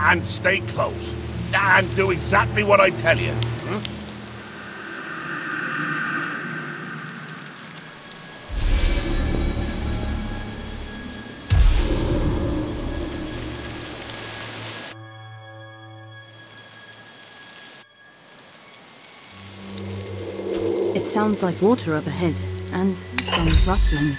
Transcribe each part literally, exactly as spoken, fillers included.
And stay close. And do exactly what I tell you. Hmm? It sounds like water up ahead, and some rustling.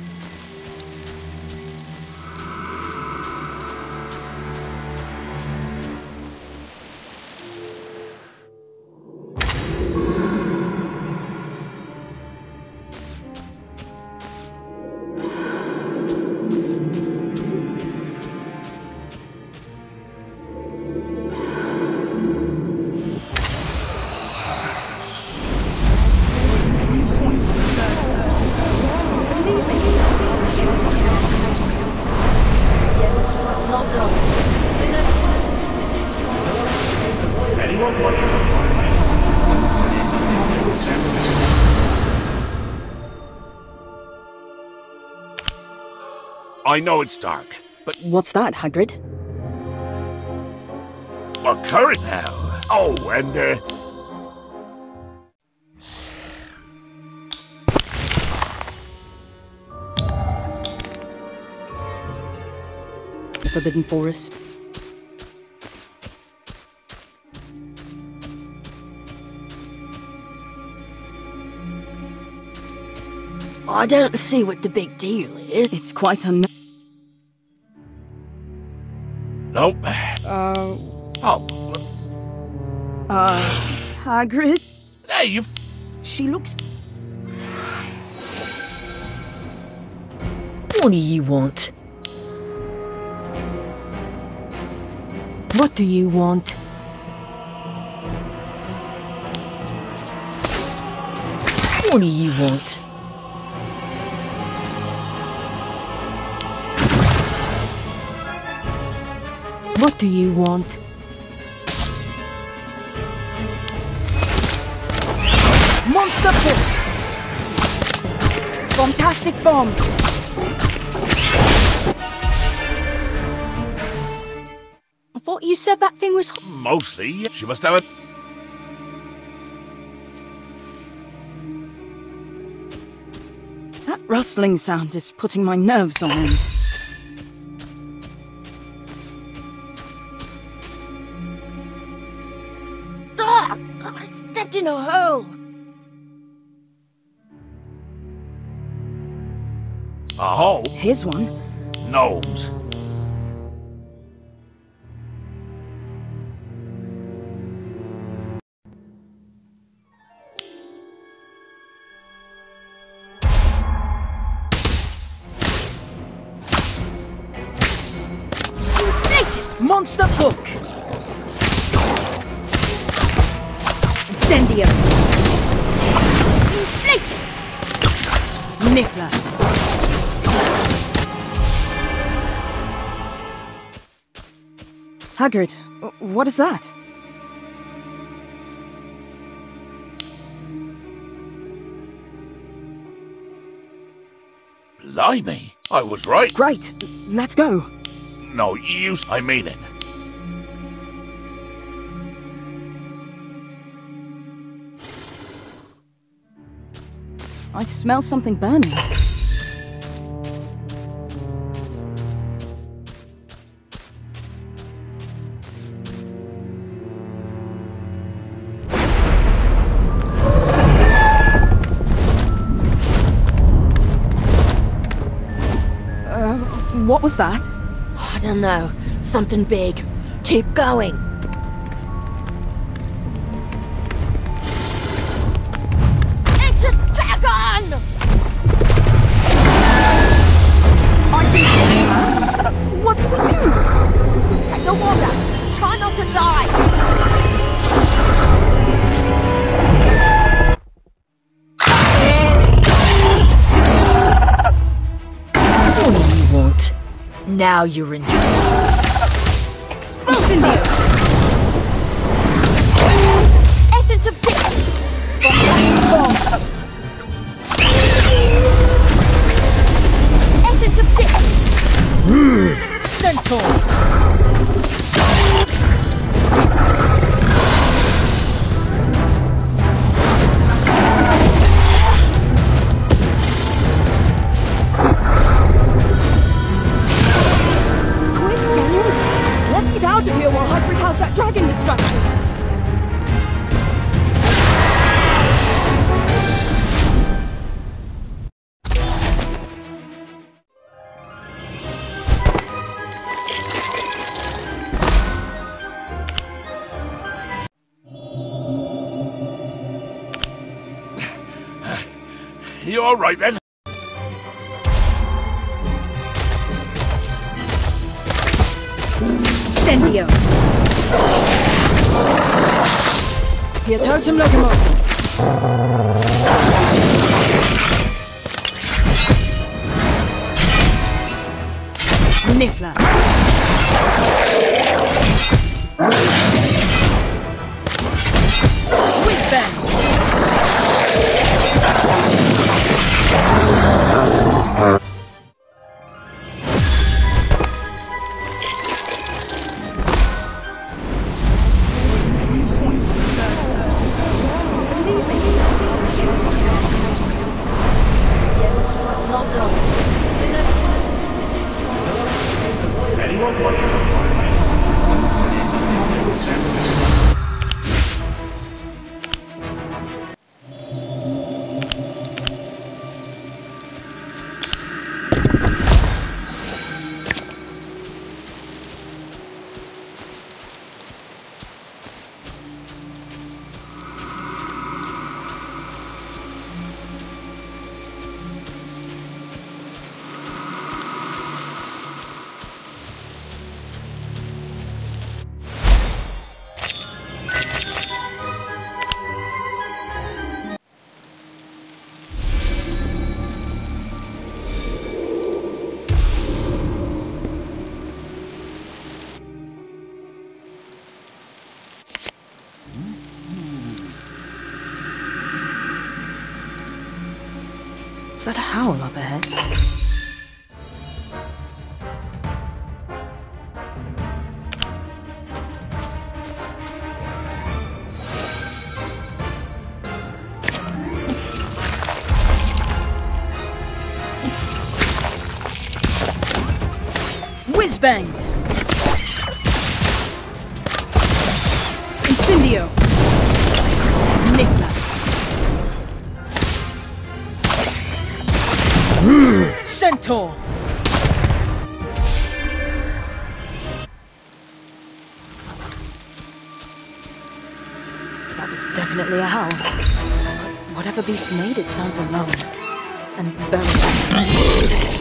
I know it's dark, but... What's that, Hagrid? A current now. Oh, and, uh... The Forbidden Forest. I don't see what the big deal is. It's quite un- Nope. Uh... Oh. Uh... Hagrid? Hey, you... F She looks... What do you want? What do you want? What do you want? What do you want? Monster Push! Fantastic Bomb! I thought you said that thing was... Mostly. She must have it. That rustling sound is putting my nerves on end. Ah! I stepped in a hole! A hole? Here's one. Gnomes. Monster Hook! Incendio! Inflatus! Nippler! Hagrid, what is that? Blimey, I was right. Great, let's go. No, you... I mean it. I smell something burning. Uh, what was that? I don't know. Something big. Keep going. It's a dragon! I can see that. What do we do? Take the water. Try not to die. What do you want? Now you're in trouble. Incendio! Essence of death! Fantastic Bomb! Essence of death! Centaur! You all right then? Incendio! Hier totem locomotive. Niffler. Whizbang! Is that a howl up ahead? Whizbangs! Incendio! Niffler. Centaur! That was definitely a howl. But whatever beast made it sounds alone. And very...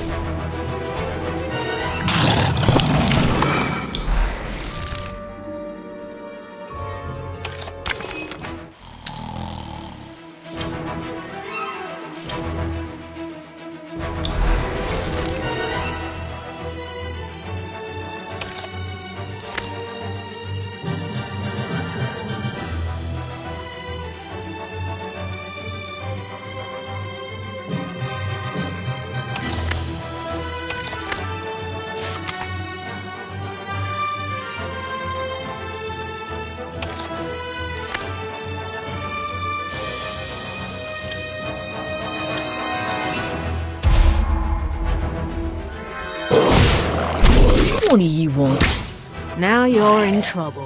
What do you want? Now you're in trouble.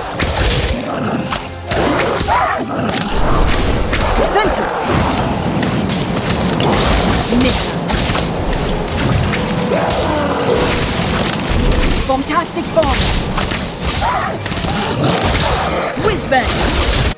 Ventus! Nick! Bombastic bomb! Whizbang!